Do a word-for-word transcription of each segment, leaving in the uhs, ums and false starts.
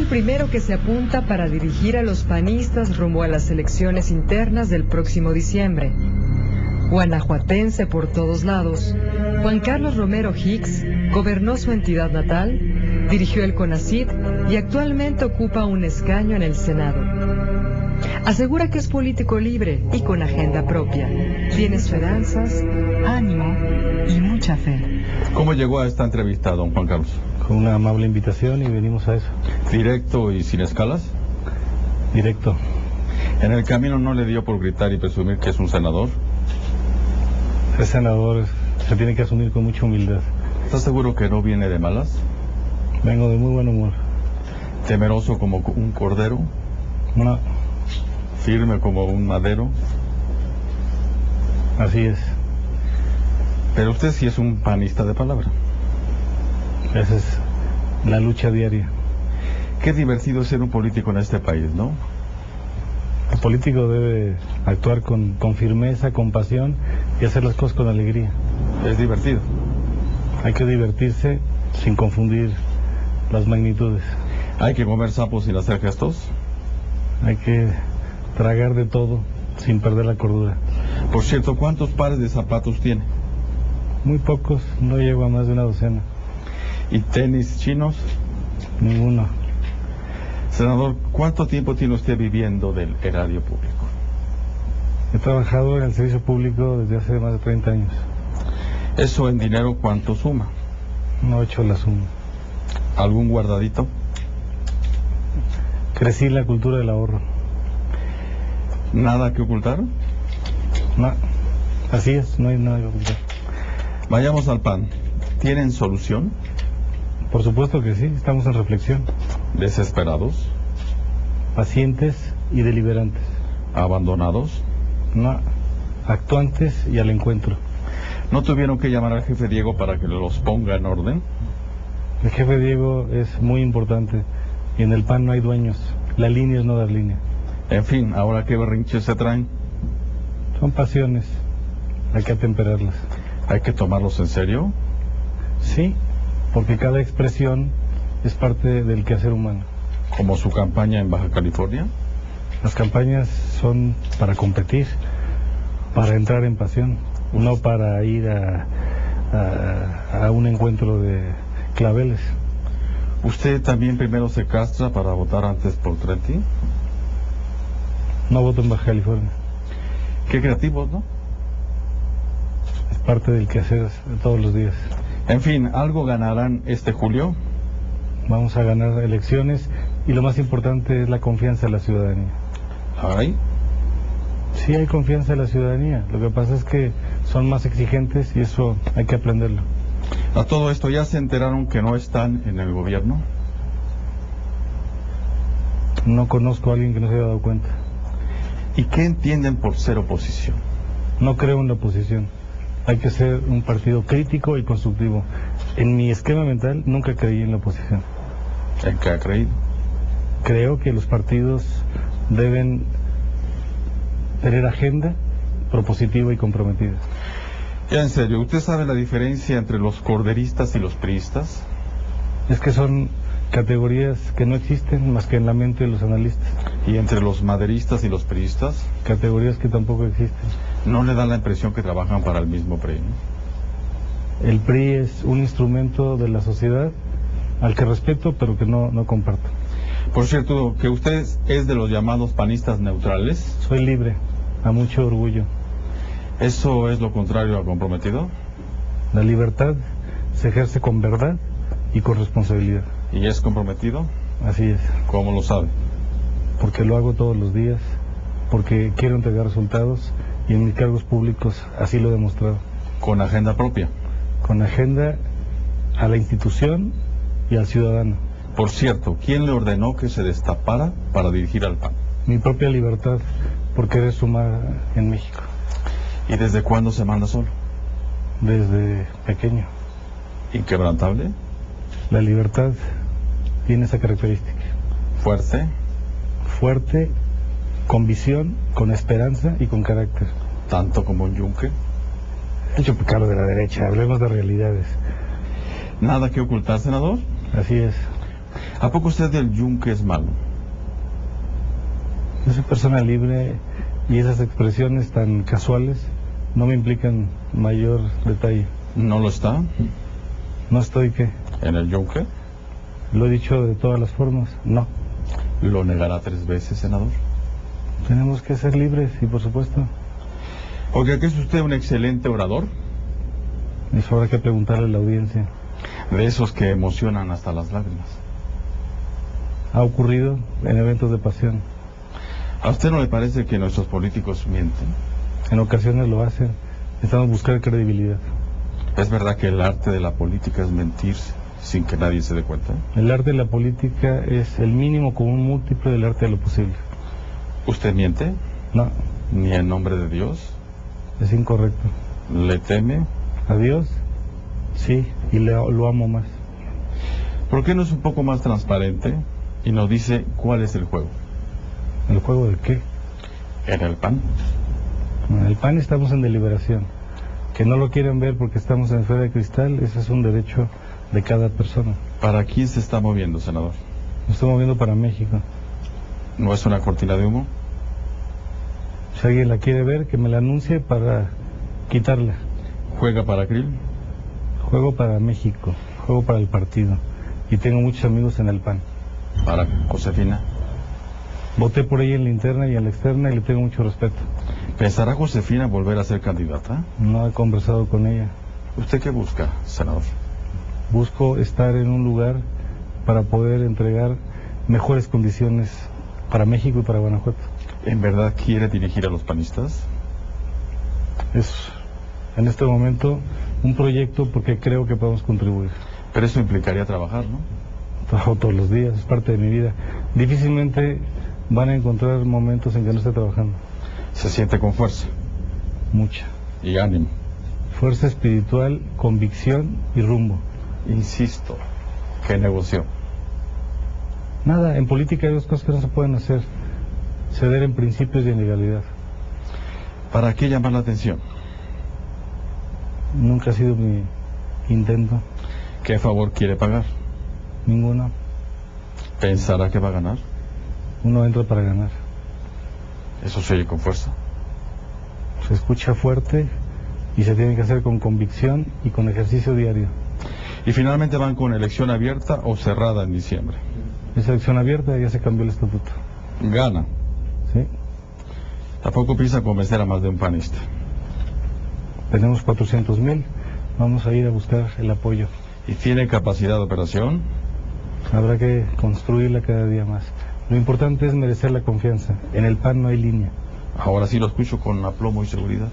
el primero que se apunta para dirigir a los panistas rumbo a las elecciones internas del próximo diciembre. Guanajuatense por todos lados, Juan Carlos Romero Hicks gobernó su entidad natal, dirigió el CONACYT y actualmente ocupa un escaño en el Senado. Asegura que es político libre y con agenda propia. Tiene esperanzas, ánimo y mucha fe. ¿Cómo llegó a esta entrevista, don Juan Carlos? Con una amable invitación y venimos a eso. ¿Directo y sin escalas? Directo. ¿En el camino no le dio por gritar y presumir que es un senador? Ser senador se tiene que asumir con mucha humildad. ¿Estás seguro que no viene de malas? Vengo de muy buen humor. ¿Temeroso como un cordero? No. ¿Firme como un madero? Así es. Pero usted sí es un panista de palabra. Esa es la lucha diaria. Qué divertido es ser un político en este país, ¿no? El político debe actuar con, con firmeza, con pasión y hacer las cosas con alegría. Es divertido. Hay que divertirse sin confundir las magnitudes. Hay que comer sapos sin hacer gestos. Hay que tragar de todo sin perder la cordura. Por cierto, ¿cuántos pares de zapatos tiene? Muy pocos, no llego a más de una docena. ¿Y tenis chinos? Ninguno. Senador, ¿cuánto tiempo tiene usted viviendo del erario público? He trabajado en el servicio público desde hace más de treinta años. ¿Eso en dinero cuánto suma? No he hecho la suma. ¿Algún guardadito? Crecí en la cultura del ahorro. ¿Nada que ocultar? No, así es, no hay nada que ocultar. Vayamos al P A N. ¿Tienen solución? Por supuesto que sí, estamos en reflexión. ¿Desesperados? Pacientes y deliberantes. ¿Abandonados? No, actuantes y al encuentro. ¿No tuvieron que llamar al jefe Diego para que los ponga en orden? El jefe Diego es muy importante y en el P A N no hay dueños. La línea es no dar línea. En fin, ¿ahora qué berrinches se traen? Son pasiones, hay que atemperarlas. ¿Hay que tomarlos en serio? Sí, porque cada expresión es parte del quehacer humano. ¿Como su campaña en Baja California? Las campañas son para competir, para entrar en pasión, no para ir a, a, a un encuentro de claveles. ¿Usted también primero se castra para votar antes por Trenti? No voto en Baja California. Qué creativos, ¿no? Es parte del quehacer de todos los días. En fin, ¿algo ganarán este julio? Vamos a ganar elecciones y lo más importante es la confianza de la ciudadanía. ¿Ay? Sí hay confianza de la ciudadanía, lo que pasa es que son más exigentes y eso hay que aprenderlo. A todo esto, ¿ya se enteraron que no están en el gobierno? No conozco a alguien que no se haya dado cuenta. ¿Y qué entienden por ser oposición? No creo en la oposición. Hay que ser un partido crítico y constructivo. En mi esquema mental nunca creí en la oposición. ¿En qué ha creído? Creo que los partidos deben tener agenda propositiva y comprometida. Ya en serio, ¿usted sabe la diferencia entre los corderistas y los priistas? Es que son categorías que no existen más que en la mente de los analistas. ¿Y entre los maderistas y los priistas? Categorías que tampoco existen. ¿No le da la impresión que trabajan para el mismo P R I? El P R I es un instrumento de la sociedad al que respeto pero que no, no comparto. Por cierto, que usted es de los llamados panistas neutrales. Soy libre, a mucho orgullo. ¿Eso es lo contrario a comprometido? La libertad se ejerce con verdad y con responsabilidad. ¿Y es comprometido? Así es. ¿Cómo lo sabe? Porque lo hago todos los días, porque quiero entregar resultados y en mis cargos públicos así lo he demostrado. ¿Con agenda propia? Con agenda a la institución y al ciudadano. Por cierto, ¿quién le ordenó que se destapara para dirigir al P A N? Mi propia libertad por querer sumar en México. ¿Y desde cuándo se manda solo? Desde pequeño. ¿Inquebrantable? La libertad tiene esa característica. ¿Fuerte? Fuerte, con visión, con esperanza y con carácter. ¿Tanto como un yunque? El chupacabra de la derecha, hablemos de realidades. ¿Nada que ocultar, senador? Así es. ¿A poco usted del yunque es malo? Yo soy persona libre y esas expresiones tan casuales no me implican mayor detalle. ¿No lo está? ¿No estoy qué? ¿En el yunque? Lo he dicho de todas las formas, no. ¿Lo negará tres veces, senador? Tenemos que ser libres y por supuesto. Oiga, ¿que es usted un excelente orador? Eso habrá que preguntarle a la audiencia. De esos que emocionan hasta las lágrimas. Ha ocurrido en eventos de pasión. ¿A usted no le parece que nuestros políticos mienten? En ocasiones lo hacen. Necesitamos buscar credibilidad. ¿Es verdad que el arte de la política es mentir sin que nadie se dé cuenta? El arte de la política es el mínimo común múltiplo del arte de lo posible. ¿Usted miente? No. ¿Ni en nombre de Dios? Es incorrecto. ¿Le teme? ¿A Dios? Sí, y le, lo amo más. ¿Por qué no es un poco más transparente y nos dice cuál es el juego? ¿El juego de qué? ¿En el P A N? En el P A N estamos en deliberación. Que no lo quieren ver porque estamos en esfera de cristal, ese es un derecho de cada persona. ¿Para quién se está moviendo, senador? Me estoy moviendo para México. ¿No es una cortina de humo? Si alguien la quiere ver, que me la anuncie para quitarla. ¿Juega para Krill? Juego para México, juego para el partido. Y tengo muchos amigos en el P A N. ¿Para Josefina? Voté por ella en la interna y en la externa y le tengo mucho respeto. ¿Pensará Josefina volver a ser candidata? No he conversado con ella. ¿Usted qué busca, senador? Busco estar en un lugar para poder entregar mejores condiciones para México y para Guanajuato. ¿En verdad quiere dirigir a los panistas? Es en este momento un proyecto porque creo que podemos contribuir. Pero eso implicaría trabajar, ¿no? Trabajo todos los días, es parte de mi vida. Difícilmente van a encontrar momentos en que no esté trabajando. ¿Se siente con fuerza? Mucha. Y ánimo. Fuerza espiritual, convicción y rumbo. Insisto, ¿qué negoció? Nada, en política hay dos cosas que no se pueden hacer. Ceder en principios y en legalidad. ¿Para qué llamar la atención? Nunca ha sido mi intento. ¿Qué favor quiere pagar? Ninguno. ¿Pensará que va a ganar? Uno entra para ganar. Eso se oye con fuerza. Se escucha fuerte y se tiene que hacer con convicción y con ejercicio diario. ¿Y finalmente van con elección abierta o cerrada en diciembre? Es elección abierta, ya se cambió el estatuto. Gana. Sí. Tampoco piensa convencer a más de un panista. Tenemos cuatrocientos mil. Vamos a ir a buscar el apoyo. ¿Y tiene capacidad de operación? Habrá que construirla cada día más. Lo importante es merecer la confianza. En el P A N no hay línea. Ahora sí lo escucho con aplomo y seguridad.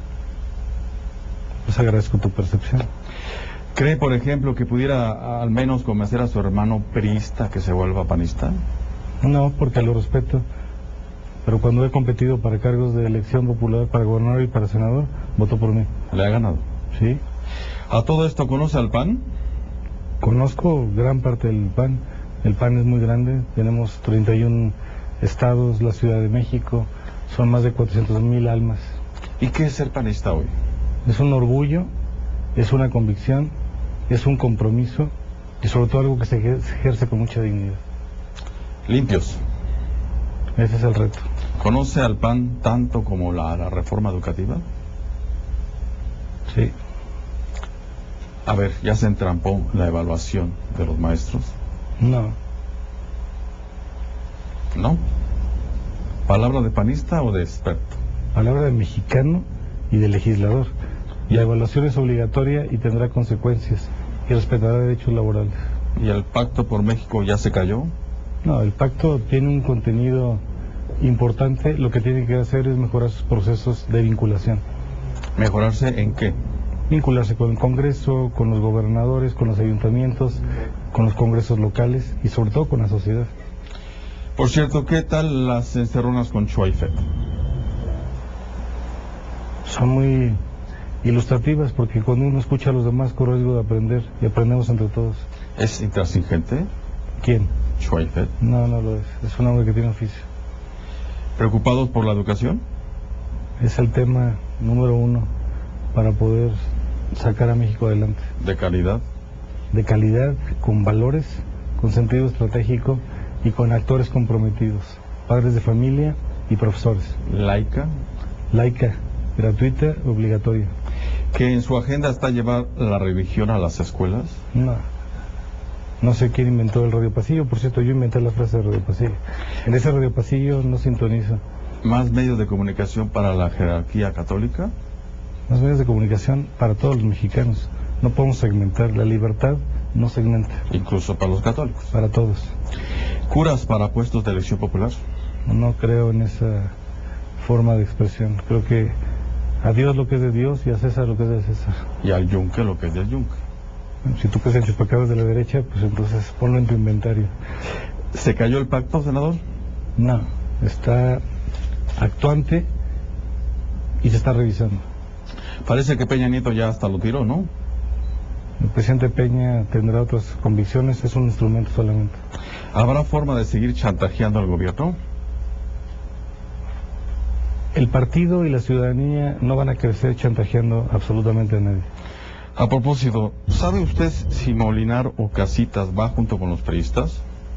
Pues agradezco tu percepción. ¿Cree, por ejemplo, que pudiera al menos convencer a su hermano priista que se vuelva panista? No, porque lo respeto. Pero cuando he competido para cargos de elección popular, para gobernador y para senador, votó por mí. ¿Le ha ganado? Sí. ¿A todo esto conoce al P A N? Conozco gran parte del P A N. El P A N es muy grande. Tenemos treinta y un estados, la Ciudad de México. Son más de cuatrocientos mil almas. ¿Y qué es ser panista hoy? Es un orgullo, es una convicción, es un compromiso y sobre todo algo que se ejerce con mucha dignidad. Limpios. Ese es el reto. ¿Conoce al P A N tanto como la, la reforma educativa? Sí. A ver, ¿ya se entrampó la evaluación de los maestros? No. ¿No? ¿Palabra de panista o de experto? Palabra de mexicano y de legislador. La evaluación es obligatoria y tendrá consecuencias y respetará derechos laborales. ¿Y el Pacto por México ya se cayó? No, el pacto tiene un contenido importante. Lo que tiene que hacer es mejorar sus procesos de vinculación. ¿Mejorarse en qué? Vincularse con el Congreso, con los gobernadores, con los ayuntamientos, con los congresos locales y sobre todo con la sociedad. Por cierto, ¿qué tal las encerronas con Chuaifet? Son muy ilustrativas porque cuando uno escucha a los demás corre el riesgo de aprender y aprendemos entre todos. ¿Es intransigente? ¿Quién? Chuaifet. No, no lo es. Es un hombre que tiene oficio. ¿Preocupados por la educación? Es el tema número uno para poder sacar a México adelante. ¿De calidad? De calidad, con valores, con sentido estratégico y con actores comprometidos, padres de familia y profesores. Laica. Laica, gratuita, obligatoria. ¿Que en su agenda está llevar la religión a las escuelas? No. No sé quién inventó el radio pasillo. Por cierto, yo inventé la frase de radio pasillo. En ese radio pasillo no sintonizo. ¿Más medios de comunicación para la jerarquía católica? Más medios de comunicación para todos los mexicanos. No podemos segmentar. La libertad no segmenta. Incluso para los católicos. Para todos. ¿Curas para puestos de elección popular? No creo en esa forma de expresión. Creo que a Dios lo que es de Dios y a César lo que es de César. Y al yunque lo que es del yunque. Bueno, si tú crees en chupacabras de la derecha, pues entonces ponlo en tu inventario. ¿Se cayó el pacto, senador? No, está actuante y se está revisando. Parece que Peña Nieto ya hasta lo tiró, ¿no? El presidente Peña tendrá otras convicciones, es un instrumento solamente. ¿Habrá forma de seguir chantajeando al gobierno? El partido y la ciudadanía no van a crecer chantajeando absolutamente a nadie. A propósito, ¿sabe usted si Molinar o Casitas va junto con los priistas?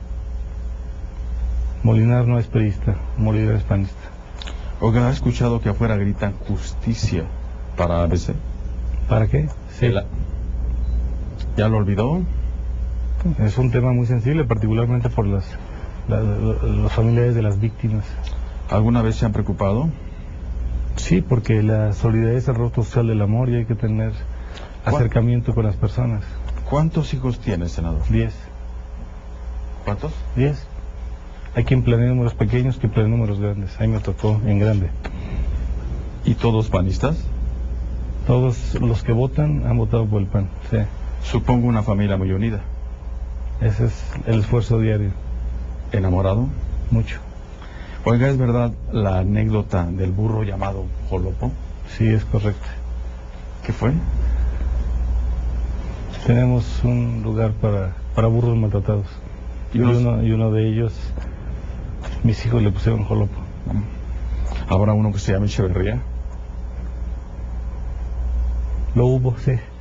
Molinar no es priista, Molinar es panista. Oiga, ¿ha escuchado que afuera gritan justicia para A B C? ¿Para qué? Sí. El- ¿Ya lo olvidó? Es un tema muy sensible, particularmente por las, la- la- los familiares de las víctimas. ¿Alguna vez se han preocupado? Sí, porque la solidaridad es el rostro social del amor y hay que tener acercamiento con las personas. ¿Cuántos hijos tiene, senador? Diez. ¿Cuántos? Diez. Hay quien planea números pequeños, quien planea números grandes. A mí me tocó en grande. ¿Y todos panistas? Todos los que votan han votado por el P A N. Sí. Supongo una familia muy unida. Ese es el esfuerzo diario. ¿Enamorado? Mucho. Oiga, ¿es verdad la anécdota del burro llamado Jolopo? Sí, es correcto. ¿Qué fue? Tenemos un lugar para, para burros maltratados. ¿Y Y unos- uno, y uno de ellos, mis hijos le pusieron Jolopo. ¿Habrá uno que se llame Echeverría? Lo hubo, sí.